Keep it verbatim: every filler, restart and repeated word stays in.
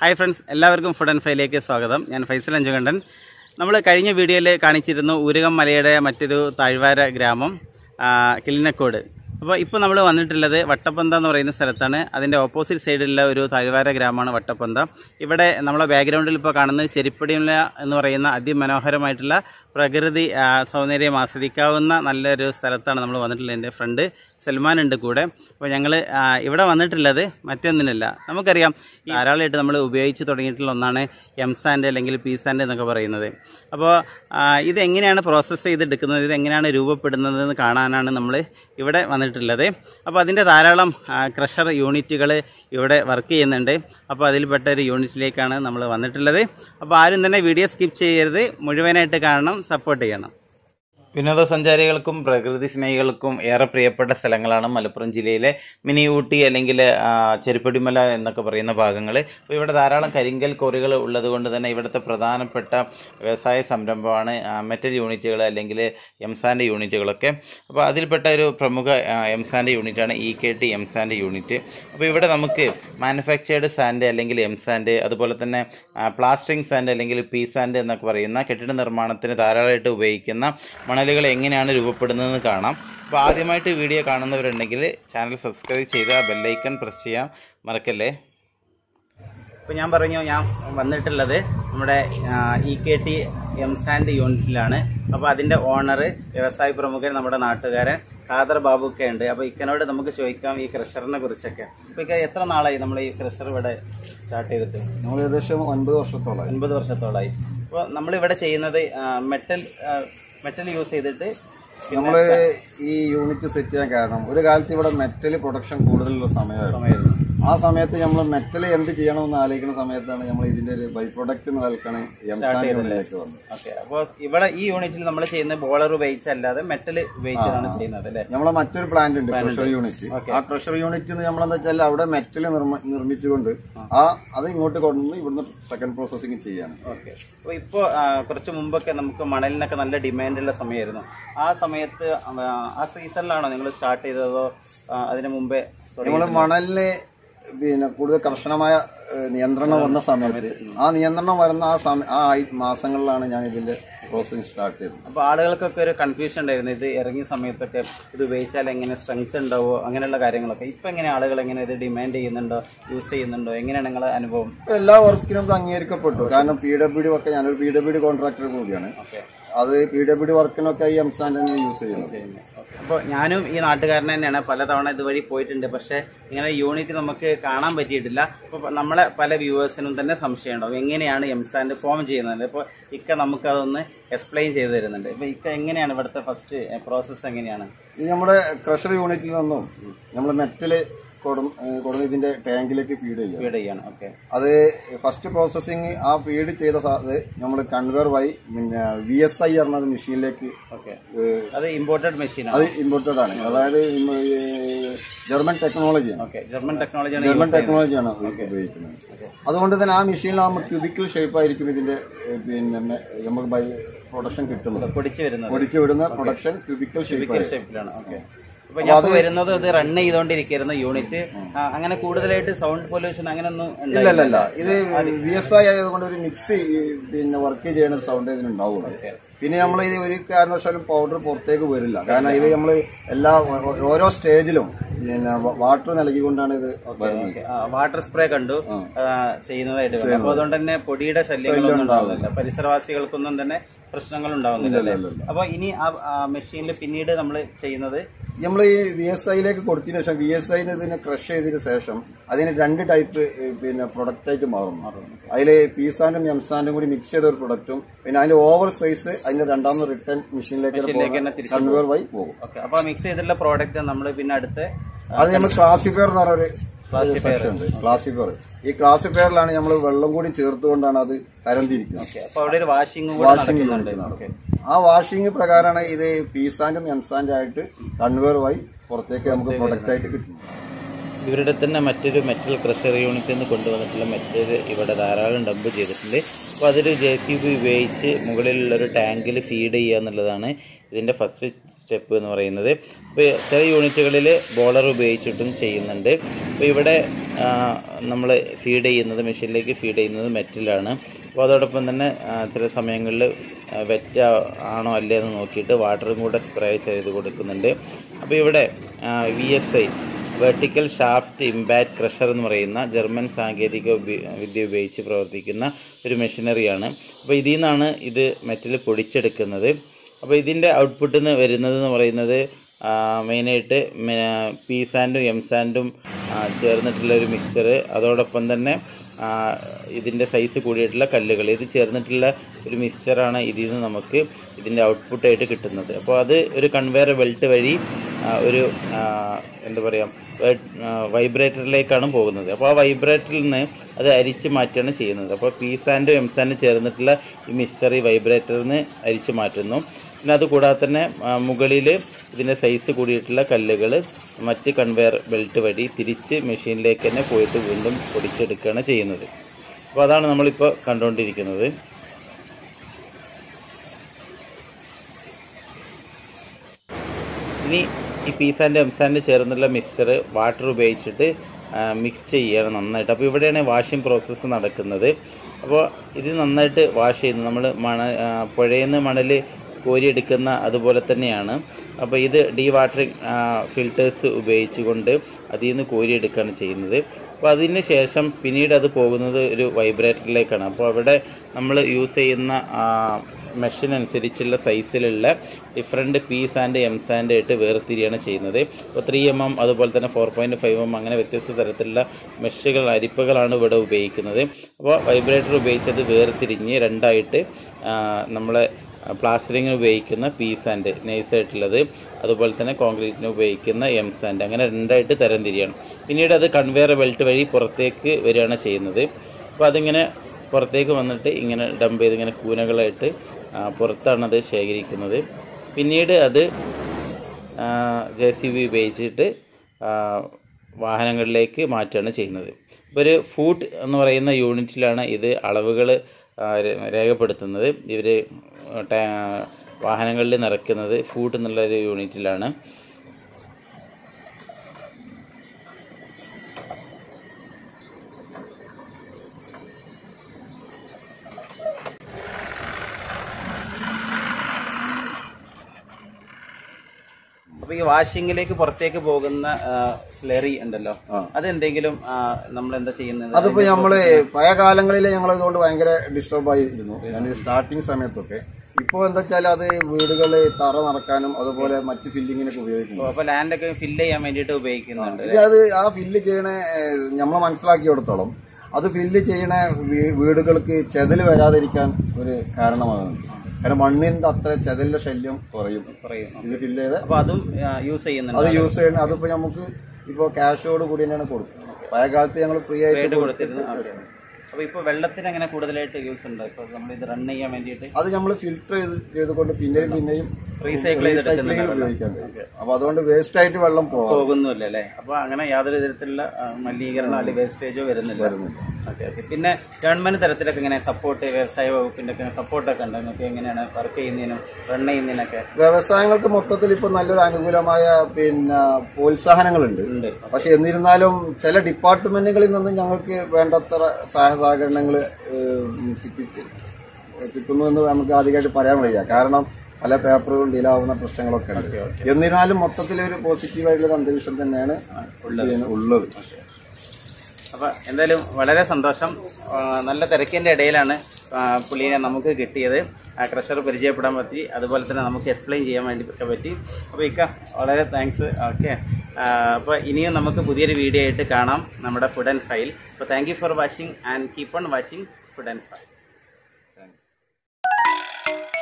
Hi friends, എല്ലാവർക്കും food and ഫൈലേക്ക് സ്വാഗതം. ഞാൻ ഫൈസൽ അഞ്ചുകണ്ടൻ. നമ്മൾ കഴിഞ്ഞ വീഡിയോയിൽ കാണിച്ചിരുന്നു ഊരകം മലയുടെ മറ്റൊരു താഴ്വാര ഗ്രാമം കിളിനക്കോട്. അപ്പോൾ ഇപ്പോൾ നമ്മൾ വന്നിട്ടുള്ളത് വട്ടപ്പന്ത എന്ന് പറയുന്ന സ്ഥലത്താണ്. അതിൻ്റെ ഓപ്പോസിറ്റ് സൈഡിലുള്ള ഒരു താഴ്വാര ഗ്രാമമാണ് വട്ടപ്പന്ത. ഇവിടെ നമ്മളെ ബാക്ക്ഗ്രൗണ്ടിൽ ഇപ്പോൾ കാണുന്നത് ചെരിപ്പടിമല എന്ന് പറയുന്ന അതിമനോഹരമായിട്ടുള്ള പ്രകൃതി സൗന്ദര്യം ആസ്വദിക്കാവുന്ന നല്ലൊരു സ്ഥലത്താണ് നമ്മൾ വന്നിട്ടുള്ളത്. എൻ്റെ ഫ്രണ്ട് സൽമാൻ ഉണ്ട് കൂടെ. അപ്പോൾ ഞങ്ങൾ ഇവിടെ വന്നിട്ടുള്ളത് മറ്റൊന്നിനല്ല, നമുക്കറിയാം ധാരാളമായിട്ട് നമ്മൾ ഉപയോഗിച്ച് തുടങ്ങിയിട്ടുള്ള ഒന്നാണ് എം സാൻഡ് അല്ലെങ്കിൽ പി സാൻഡ് എന്നൊക്കെ പറയുന്നത്. അപ്പോൾ ഇതെങ്ങനെയാണ് പ്രോസസ്സ് ചെയ്തെടുക്കുന്നത്, ഇതെങ്ങനെയാണ് രൂപപ്പെടുന്നതെന്ന് കാണാനാണ് നമ്മൾ ഇവിടെ വന്നിട്ടുള്ളത്. അപ്പോൾ അതിൻ്റെ ധാരാളം ക്രഷർ യൂണിറ്റുകൾ ഇവിടെ വർക്ക് ചെയ്യുന്നുണ്ട്. അപ്പോൾ അതിൽപ്പെട്ട ഒരു യൂണിറ്റിലേക്കാണ് നമ്മൾ വന്നിട്ടുള്ളത്. അപ്പോൾ ആരും തന്നെ വീഡിയോ സ്കിപ്പ് ചെയ്യരുത്, മുഴുവനായിട്ട് കാണണം, സപ്പോർട്ട് ചെയ്യണം. വിനോദസഞ്ചാരികൾക്കും പ്രകൃതി സ്നേഹികൾക്കും ഏറെ പ്രിയപ്പെട്ട സ്ഥലങ്ങളാണ് മലപ്പുറം ജില്ലയിലെ മിനി ഊട്ടി അല്ലെങ്കിൽ ചെരുപ്പടിമല എന്നൊക്കെ പറയുന്ന ഭാഗങ്ങൾ. അപ്പോൾ ഇവിടെ ധാരാളം കരിങ്കൽ കോറികൾ ഉള്ളത് കൊണ്ട് തന്നെ ഇവിടുത്തെ പ്രധാനപ്പെട്ട വ്യവസായ സംരംഭമാണ് മെറ്റൽ യൂണിറ്റുകൾ അല്ലെങ്കിൽ എംസാൻഡ് യൂണിറ്റുകളൊക്കെ. അപ്പോൾ അതിൽപ്പെട്ട ഒരു പ്രമുഖ എംസാൻഡ് യൂണിറ്റാണ് E K T M sand unit. അപ്പോൾ ഇവിടെ നമുക്ക് മാനുഫാക്ചേർഡ് സാൻഡ് അല്ലെങ്കിൽ എംസാൻഡ്, അതുപോലെ തന്നെ പ്ലാസ്റ്ററിംഗ് സാൻഡ് അല്ലെങ്കിൽ പി സാൻഡ് എന്നൊക്കെ പറയുന്ന കെട്ടിട നിർമ്മാണത്തിന് ധാരാളമായിട്ട് ഉപയോഗിക്കുന്ന മണൽ കൾ എങ്ങനെയാണ് രൂപപ്പെടുന്നതെന്ന് കാണാം. അപ്പോൾ ആദ്യമായിട്ട് വീഡിയോ കാണുന്നവരുണ്ടെങ്കിൽ ചാനൽ സബ്സ്ക്രൈബ് ചെയ്ത് ആ ബെല്ലൈക്കൺ പ്രസ് ചെയ്യാൻ മറക്കല്ലേ. ഇപ്പോൾ ഞാൻ പറഞ്ഞു, ഞാൻ വന്നിട്ടുള്ളത് നമ്മുടെ ഇ കെ ടി എംസാൻഡ് യൂണിറ്റിലാണ്. അപ്പോൾ അതിൻ്റെ ഓണർ, വ്യവസായ പ്രമുഖൻ, നമ്മുടെ നാട്ടുകാരൻ ഖാദർ ബാബുക്കെ ഉണ്ട്. അപ്പോൾ ഇക്കനോട് നമുക്ക് ചോദിക്കാം ഈ ക്രഷറിനെ കുറിച്ചൊക്കെ. അപ്പോൾ ഇക്ക എത്ര നാളായി നമ്മൾ ഈ ക്രഷർ ഇവിടെ സ്റ്റാർട്ട് ചെയ്തിട്ട്? നമ്മൾ ഏകദേശം ഒൻപത് വർഷത്തോളായി ഒൻപത് വർഷത്തോളായി. അപ്പോൾ നമ്മളിവിടെ ചെയ്യുന്നത് മെറ്റൽ മെറ്റൽ യൂസ് ചെയ്തിട്ട് നമ്മള് ഈ യൂണിറ്റ് സെറ്റ് ചെയ്യാൻ കാരണം ഒരു കാലത്ത് ഇവിടെ മെറ്റൽ പ്രൊഡക്ഷൻ കൂടുതലുള്ള സമയമായിരുന്നു. ആ സമയത്ത് നമ്മൾ മെറ്റൽ എന്ത് ചെയ്യണമെന്ന് ആലോചിക്കുന്ന സമയത്താണ് നമ്മൾ ഇതിന്റെ ഒരു ബൈ പ്രൊഡക്റ്റ് നിൽക്കണ യൂണിറ്റിലേക്ക് വന്നത്. ഓക്കെ, അപ്പോൾ ഇവിടെ ഈ യൂണിറ്റിൽ നമ്മൾ ചെയ്യുന്ന ബോളർ ഉപയോഗിച്ചല്ലാതെ മെറ്റൽ ഉപയോഗിച്ചാണ് ചെയ്യുന്നത് അല്ലേ? നമ്മളെ മറ്റൊരു പ്ലാന്റ് ഉണ്ട്, ക്രഷർ യൂണിറ്റ്. ആ ക്രഷർ യൂണിറ്റ് നമ്മളെന്താ വെച്ചാൽ അവിടെ മെറ്റൽ നിർമ്മിച്ചുകൊണ്ട് ആ അത് ഇങ്ങോട്ട് കൊണ്ടുവന്ന് ഇവിടുന്ന് സെക്കൻഡ് പ്രോസസ്സിംഗ് ചെയ്യാണ്. ഓക്കെ, അപ്പോൾ ഇപ്പോൾ കുറച്ച് മുമ്പൊക്കെ നമുക്ക് മണലിനൊക്കെ നല്ല ഡിമാൻഡുള്ള സമയമായിരുന്നു. ആ സമയത്ത് ആ സീസണിലാണോ നിങ്ങൾ സ്റ്റാർട്ട് ചെയ്തതോ അതിന് മുമ്പേ? നമ്മള് മണലിന് പിന്നെ കൂടുതൽ കർശനമായ നിയന്ത്രണം വന്ന സമയത്ത് ആ നിയന്ത്രണം വരുന്ന ആ സമയ ആ മാസങ്ങളിലാണ് ഞാൻ ഇതിന്റെ പ്രോസസ്സിംഗ് സ്റ്റാർട്ട് ചെയ്തത്. അപ്പൊ ആളുകൾക്കൊക്കെ ഒരു കൺഫ്യൂഷൻ ഉണ്ടായിരുന്നു, ഇത് ഇറങ്ങിയ സമയത്തൊക്കെ ഇത് ഉപയോഗിച്ചാൽ എങ്ങനെ സ്ട്രെങ്ത് ഉണ്ടാവോ അങ്ങനെയുള്ള കാര്യങ്ങളൊക്കെ. ഇപ്പൊ എങ്ങനെ ആളുകൾ എങ്ങനെ ഇത് ഡിമാൻഡ് ചെയ്യുന്നുണ്ടോ, യൂസ് ചെയ്യുന്നുണ്ടോ, എങ്ങനെയാണ് നിങ്ങളുടെ അനുഭവം? എല്ലാ വർക്കിനും ഇത് അംഗീകരിക്കപ്പെട്ടു. കാരണം പി ഡബ്ല്യു ഡി വർക്ക്, ഞാനൊരു പി ഡബ്ല്യു ഡി കോൺട്രാക്ടർ കൂടിയാണ്. അത് പി ഡബ്ല്യു ഡി വർക്കിനൊക്കെ ഈ എംസാൻഡ് തന്നെ യൂസ് ചെയ്യുന്നത്. അപ്പോൾ ഞാനും ഈ നാട്ടുകാരൻ തന്നെയാണ്, പലതവണ ഇതുവഴി പോയിട്ടുണ്ട്. പക്ഷെ ഇങ്ങനെ യൂണിറ്റ് നമുക്ക് കാണാൻ പറ്റിയിട്ടില്ല. അപ്പോൾ നമ്മളെ പല വ്യൂവേഴ്സിനും തന്നെ സംശയം ഉണ്ടാവും എങ്ങനെയാണ് എംസാൻഡ് ഫോം ചെയ്യുന്നത്. ഇപ്പോൾ ഇക്ക നമുക്കതൊന്ന് എക്സ്പ്ലെയിൻ ചെയ്തു തരുന്നുണ്ട്. ഇപ്പൊ ഇക്ക എങ്ങനെയാണ് ഇവിടുത്തെ ഫസ്റ്റ് പ്രോസസ്സ് എങ്ങനെയാണ്? ഇത് നമ്മുടെ ക്രഷർ യൂണിറ്റിൽ നിന്നും നമ്മൾ മെറ്റല് കൊടുന്ന് ഇതിന്റെ ടാങ്കിലേക്ക് ഫീഡ് ചെയ്യും ഫീഡ് ചെയ്യാണ്. ഓക്കെ, അത് ഫസ്റ്റ് പ്രോസസ്സിംഗ് ആ ഫീഡ് ചെയ്ത നമ്മൾ കൺവെയർ വഴി പിന്നെ വി എസ് ഐ പറഞ്ഞ മെഷീനിലേക്ക്. ഓക്കെ, അത് ഇമ്പോർട്ടഡ് മെഷീൻ, അത് ഇമ്പോർട്ടഡ് ആണ്, അതായത് ജർമ്മൻ ടെക്നോളജിയാണ്. ഓക്കെ, ജർമ്മൻ ടെക്നോളജിയാണ് ജർമ്മൻ ടെക്നോളജിയാണ് ഉപയോഗിക്കുന്നത്. അതുകൊണ്ട് തന്നെ ആ മെഷീനിൽ നമുക്ക് ക്യൂബിക്കൽ ഷേപ്പ് ആയിരിക്കും ഇതിന്റെ പിന്നെ നമുക്ക് ബൈ പ്രൊഡക്ഷൻ കിട്ടുന്നത്. പൊടിച്ചു വരുന്നത് പൊടിച്ചു വിടുന്ന പ്രൊഡക്ഷൻ ക്യൂബിക്കൽ ഷേപ്പിലാണ്. ഓക്കെ, അപ്പൊ ഞാൻ വരുന്നത് ഇത് റൺ ചെയ്തോണ്ടിരിക്കുന്ന യൂണിറ്റ് അങ്ങനെ കൂടുതലായിട്ട് സൗണ്ട് പൊല്യൂഷൻ അങ്ങനെയൊന്നും ഇല്ലല്ല. ഇത് വി എസ് ഐ ആയതുകൊണ്ട് ഒരു മിക്സ് പിന്നെ വർക്ക് ചെയ്യുന്ന സൗണ്ട് ഇതിനുണ്ടാവുള്ളൂ. പിന്നെ നമ്മൾ ഇത് ഒരു കാരണവശാലും പൗഡർ പുറത്തേക്ക് വരില്ല. കാരണം ഇത് നമ്മൾ എല്ലാ ഓരോ സ്റ്റേജിലും പിന്നെ വാട്ടർ നൽകിക്കൊണ്ടാണ് ഇത് വരുന്നത്. വാട്ടർ സ്പ്രേ കണ്ടു ചെയ്യുന്നതായിട്ട്. അപ്പൊ അതുകൊണ്ട് തന്നെ പൊടിയുടെ ശല്യങ്ങളൊന്നും ഉണ്ടാവുന്നില്ല, പരിസരവാസികൾക്കൊന്നും തന്നെ പ്രശ്നങ്ങൾ ഉണ്ടാവുന്നില്ല. അപ്പൊ ഇനി ആ മെഷീനിൽ പിന്നീട് നമ്മൾ ചെയ്യുന്നത്, നമ്മൾ ഈ വി എസ് ഐയിലേക്ക് കൊടുത്തതിന് ശേഷം വി എസ് ഐന് ഇതിനെ ക്രഷ് ചെയ്തതിന് ശേഷം അതിന് രണ്ട് ടൈപ്പ് പിന്നെ പ്രൊഡക്റ്റ് ആയിട്ട് മാറും. അതിൽ പി സാൻഡും എം സാൻഡും കൂടി മിക്സ് ചെയ്ത ഒരു പ്രൊഡക്റ്റും പിന്നെ അതിന്റെ ഓവർ സൈസ് അതിന്റെ രണ്ടാമത് റിട്ടേൺ മെഷീനിലേക്ക് കൺവേർ വഴി പോകും. ഓക്കെ, അപ്പൊ മിക്സ് ചെയ്തിട്ടുള്ള പ്രോഡക്റ്റ് നമ്മൾ പിന്നെ അടുത്ത് അത് നമ്മൾ ക്ലാസിഫയർ എന്ന് പറഞ്ഞൊരു സെക്ഷൻ ഉണ്ട്. ക്ലാസിഫയർ, ഈ ക്ലാസിഫയറിലാണ് നമ്മൾ വെള്ളം കൂടി ചേർത്തുകൊണ്ടാണ് അത് തരംതിരിക്കുന്നത്. അപ്പൊ അവിടെ ഒരു വാഷിംഗ് വാഷിംഗ് ആ വാഷിംഗ് പ്രകാരമാണ് ഇത് പി സാൻഡും എം സാൻഡും ആയിട്ട് കൺവേർ വഴി പുറത്തേക്ക് നമുക്ക് പ്രൊഡക്റ്റ് ആയിട്ട് കിട്ടുന്നത്. ഇവരുടെ തന്നെ മറ്റൊരു മെറ്റൽ ക്രഷർ യൂണിറ്റിൽ നിന്ന് കൊണ്ടുവന്നിട്ടുള്ള മെറ്റൽ ഇവിടെ ധാരാളം ഡംപ് ചെയ്തിട്ടുണ്ട്. അപ്പോൾ അതൊരു ജെ സി ബി ഉപയോഗിച്ച് മുകളിലുള്ളൊരു ടാങ്കിൽ ഫീഡ് ചെയ്യുക എന്നുള്ളതാണ് ഇതിൻ്റെ ഫസ്റ്റ് സ്റ്റെപ്പ് എന്ന് പറയുന്നത്. അപ്പോൾ ചില യൂണിറ്റുകളിൽ ബോളർ ഉപയോഗിച്ചിട്ടും ചെയ്യുന്നുണ്ട്. അപ്പോൾ ഇവിടെ നമ്മൾ ഫീഡ് ചെയ്യുന്നത് മെഷീനിലേക്ക് ഫീഡ് ചെയ്യുന്നത് മെറ്റലാണ്. അപ്പോൾ അതോടൊപ്പം തന്നെ ചില സമയങ്ങളിൽ വെറ്റ് ആണോ അല്ലേ എന്ന് നോക്കിയിട്ട് വാട്ടറും കൂടെ സ്പ്രേ ചെയ്ത് കൊടുക്കുന്നുണ്ട്. അപ്പോൾ ഇവിടെ V S I vertical shaft impact crusher എന്ന് പറയുന്ന ജർമ്മൻ സാങ്കേതിക വിദ്യ ഉപയോഗിച്ച് പ്രവർത്തിക്കുന്ന ഒരു മെഷീനറിയാണ്. അപ്പോൾ ഇതിൽ നിന്നാണ് ഇത് മെറ്റൽ പൊടിച്ചെടുക്കുന്നത്. അപ്പോൾ ഇതിൻ്റെ ഔട്ട്പുട്ടിൽ നിന്ന് വരുന്നതെന്ന് പറയുന്നത് മെയിനായിട്ട് പി സാൻഡും എം സാൻഡും ചേർന്നിട്ടുള്ള ഒരു മിക്സർ, അതോടൊപ്പം തന്നെ ഇതിൻ്റെ സൈസ് കൂടിയിട്ടുള്ള കല്ലുകൾ, ഇത് ചേർന്നിട്ടുള്ള ഒരു മിക്സ്ചറാണ് ഇതിൽ നിന്ന് നമുക്ക് ഇതിൻ്റെ ഔട്ട്പുട്ടായിട്ട് കിട്ടുന്നത്. അപ്പോൾ അത് ഒരു കൺവെയർ ബെൽറ്റ് വഴി ഒരു എന്താ പറയുക വൈബ്രേറ്ററിലേക്കാണ് പോകുന്നത്. അപ്പോൾ ആ വൈബ്രേറ്ററിൽ നിന്ന് അത് അരിച്ച് മാറ്റുകയാണ് ചെയ്യുന്നത്. അപ്പോൾ പി സാൻഡും എം സാൻഡും ചേർന്നിട്ടുള്ള ഈ മിക്സ്ചർ ഈ വൈബ്രേറ്ററിൽ നിന്ന് അരിച്ച് മാറ്റുന്നു. പിന്നെ അതുകൂടാതെ തന്നെ മുകളിൽ ഇതിൻ്റെ സൈസ് കൂടിയിട്ടുള്ള കല്ലുകൾ മറ്റ് കൺവെയർ ബെൽറ്റ് വഴി തിരിച്ച് മെഷീനിലേക്ക് തന്നെ പോയിട്ട് വീണ്ടും പൊടിച്ചെടുക്കുകയാണ് ചെയ്യുന്നത്. അപ്പോൾ അതാണ് നമ്മളിപ്പോൾ കണ്ടുകൊണ്ടിരിക്കുന്നത്. ഇനി ഈ പി സാൻഡ് എം സാൻഡ് ചേർന്നുള്ള മിക്സ്ചർ വാട്ടർ ഉപയോഗിച്ചിട്ട് മിക്സ് ചെയ്യുകയാണ് നന്നായിട്ട്. അപ്പോൾ ഇവിടെയാണ് വാഷിംഗ് പ്രോസസ്സ് നടക്കുന്നത്. അപ്പോൾ ഇത് നന്നായിട്ട് വാഷ് ചെയ്യുന്നത് നമ്മൾ മണ പുഴയിൽ നിന്ന് മണൽ കോരിയെടുക്കുന്ന അതുപോലെ തന്നെയാണ്. അപ്പോൾ ഇത് ഡീ വാട്ടറിങ് ഫിൽറ്റേഴ്സ് ഉപയോഗിച്ചുകൊണ്ട് അതിൽ നിന്ന് കോരിയെടുക്കുകയാണ് ചെയ്യുന്നത്. അപ്പോൾ അതിന് ശേഷം പിന്നീട് അത് പോകുന്നത് ഒരു വൈബ്രേറ്ററിലേക്കാണ്. അപ്പോൾ അവിടെ നമ്മൾ യൂസ് ചെയ്യുന്ന മെഷീനനുസരിച്ചുള്ള സൈസിലുള്ള different P sand M sand ആയിട്ട് വേർതിരിയാണ് ചെയ്യുന്നത്. അപ്പോൾ ത്രീ എം എം അതുപോലെ തന്നെ ഫോർ പോയിൻറ്റ് ഫൈവ് എം അങ്ങനെ വ്യത്യസ്ത തരത്തിലുള്ള മെഷുകൾ അരിപ്പകളാണ് ഇവിടെ ഉപയോഗിക്കുന്നത്. അപ്പോൾ വൈബ്രേറ്റർ ഉപയോഗിച്ചത് വേർതിരിഞ്ഞ് രണ്ടായിട്ട് നമ്മളെ പ്ലാസ്റ്ററിങ്ങിന് ഉപയോഗിക്കുന്ന പി സാൻഡ് നൈസായിട്ടുള്ളത്, അതുപോലെ തന്നെ കോൺക്രീറ്റിന് ഉപയോഗിക്കുന്ന എം സാൻഡ്, അങ്ങനെ രണ്ടായിട്ട് തരംതിരിയാണ്. പിന്നീട് അത് കൺവെയർ ബെൽറ്റ് വഴി പുറത്തേക്ക് വരികയാണ് ചെയ്യുന്നത്. അപ്പോൾ അതിങ്ങനെ പുറത്തേക്ക് വന്നിട്ട് ഇങ്ങനെ ഡംപ് ചെയ്ത് ഇങ്ങനെ കൂനകളായിട്ട് പുറത്താണത് ശേഖരിക്കുന്നത്. പിന്നീട് അത് ജെ സി ബി ഉപയോഗിച്ചിട്ട് വാഹനങ്ങളിലേക്ക് മാറ്റുകയാണ് ചെയ്യുന്നത്. ഇപ്പോൾ ഒരു ഫൂട്ട് എന്ന് പറയുന്ന യൂണിറ്റിലാണ് ഇത് അളവുകൾ രേഖപ്പെടുത്തുന്നത്. ഇവർ വാഹനങ്ങളിൽ നിറയ്ക്കുന്നത് ഫൂട്ട് എന്നുള്ളൊരു യൂണിറ്റിലാണ്. അപ്പൊ ഈ വാഷിങ്ങിലേക്ക് പുറത്തേക്ക് പോകുന്ന സ്ലെറി ഉണ്ടല്ലോ, അതെന്തെങ്കിലും നമ്മൾ എന്താ ചെയ്യുന്നത്? അതിപ്പോ നമ്മള് പഴയ കാലങ്ങളിൽ ഞങ്ങൾ ഇതുകൊണ്ട് ഭയങ്കര ഡിസ്റ്റർബ് ആയിരുന്നു സ്റ്റാർട്ടിങ് സമയത്തൊക്കെ. ഇപ്പൊ എന്താ വെച്ചാൽ അത് വീടുകള് തറ നടക്കാനും അതുപോലെ മറ്റ് ഫില്ലിങ്ങിനൊക്കെ ഉപയോഗിക്കുന്നു. അപ്പൊ ലാൻഡൊക്കെ ഫില്ല് ചെയ്യാൻ വേണ്ടിയിട്ട് ഉപയോഗിക്കുന്നുണ്ട്. അത് ആ ഫില്ല് ചെയ്യണ നമ്മളെ മനസ്സിലാക്കിയെടുത്തോളം അത് ഫില്ല് ചെയ്യണ വീടുകൾക്ക് ചെതല് വരാതിരിക്കാൻ ഒരു കാരണമാണ്. കാരണം മണ്ണിന്റെ അത്ര ചെതലിന്റെ ശല്യം കുറയും കുറയും ഇത് ഫില്ല് ചെയ്ത്. അപ്പൊ അതും യൂസ് ചെയ്യുന്നുണ്ട്. അത് യൂസ് ചെയ്യണം. അതിപ്പോ നമുക്ക് ഇപ്പൊ ക്യാഷോട് കൂടി തന്നെയാണ് കൊടുക്കുന്നത്. പഴയ കാലത്ത് ഞങ്ങൾ ഫ്രീ ആയിട്ട് കൊടുത്തിരുന്നു. അപ്പൊ ഇപ്പൊ വെള്ളത്തിന് അങ്ങനെ കൂടുതലായിട്ട് യൂസ് ഉണ്ട്. ഇപ്പൊ നമ്മൾ ഇത് റൺ ചെയ്യാൻ വേണ്ടിയിട്ട് അത് നമ്മൾ ഫിൽറ്റർ ചെയ്ത് ചെയ്തുകൊണ്ട് പിന്നെയും പിന്നെയും റീസൈക്കിൾ ഉപയോഗിക്കാൻ. അപ്പൊ അതുകൊണ്ട് വേസ്റ്റ് ആയിട്ട് വെള്ളം പോകുന്നില്ല അല്ലേ? അപ്പൊ അങ്ങനെ യാതൊരു തരത്തിലുള്ള മലിനീകരണോ അല്ലെങ്കിൽ വേസ്റ്റേജോ വരുന്നില്ല. Okay okay. പിന്നെ ഗവൺമെന്റ് തരത്തിലൊക്കെ ഇങ്ങനെ സപ്പോർട്ട്, വ്യവസായ വകുപ്പിന്റെ ഒക്കെ സപ്പോർട്ടൊക്കെ ഉണ്ട് നിങ്ങൾക്ക് എങ്ങനെയാണ് വർക്ക് ചെയ്യുന്നതിനും റൺ ചെയ്യുന്നതിനൊക്കെ? വ്യവസായങ്ങൾക്ക് മൊത്തത്തിൽ ഇപ്പൊ നല്ലൊരു അനുകൂലമായ പിന്നെ പ്രോത്സാഹനങ്ങളുണ്ട്. പക്ഷെ എന്നിരുന്നാലും ചില ഡിപ്പാർട്ട്മെന്റുകളിൽ നിന്ന് ഞങ്ങൾക്ക് വേണ്ടത്ര സഹായ സഹകരണങ്ങൾ കിട്ടുന്നുവെന്ന് നമുക്ക് ആദ്യമായിട്ട് പറയാൻ വയ്യ. കാരണം പല പേപ്പറുകളും ഡിലാവുന്ന പ്രശ്നങ്ങളൊക്കെ ഉണ്ട്. എന്നിരുന്നാലും മൊത്തത്തിൽ ഒരു പോസിറ്റീവായിട്ടുള്ള അന്തരീക്ഷം തന്നെയാണ് ഉള്ളത്. അപ്പൊ എന്തായാലും വളരെ സന്തോഷം. നല്ല തിരക്കിന്റെ ഇടയിലാണ് പുള്ളിനെ നമുക്ക് കിട്ടിയത്. ക്രഷർ പരിചയപ്പെടാൻ പറ്റി, അതുപോലെ തന്നെ നമുക്ക് എക്സ്പ്ലെയിൻ ചെയ്യാൻ വേണ്ടി പറ്റി. അപ്പോൾ ഇക്ക വളരെ താങ്ക്സ്. ഓക്കെ, അപ്പോൾ ഇനിയും നമുക്ക് പുതിയൊരു വീഡിയോ ആയിട്ട് കാണാം നമ്മുടെ ഫുഡ് ആൻഡ് ഫൈൽ. അപ്പോൾ thank you for watching and keep on watching food and file.